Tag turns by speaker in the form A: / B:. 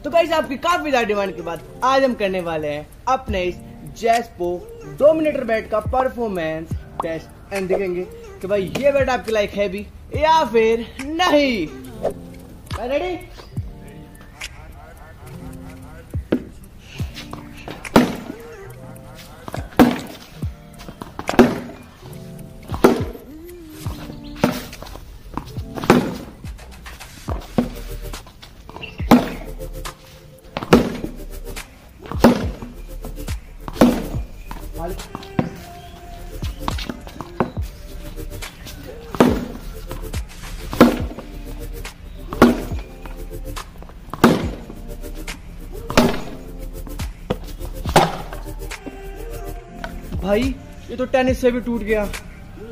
A: तो गाइस आपकी काफी ज्यादा डिमांड के बाद आज हम करने वाले हैं अपने इस जैस्पो डोमिनेटर बैट का परफॉर्मेंस टेस्ट एंड देखेंगे कि भाई ये बैट आपके लायक है भी या फिर नहीं। रेडी? भाई ये तो टेनिस से भी टूट गया।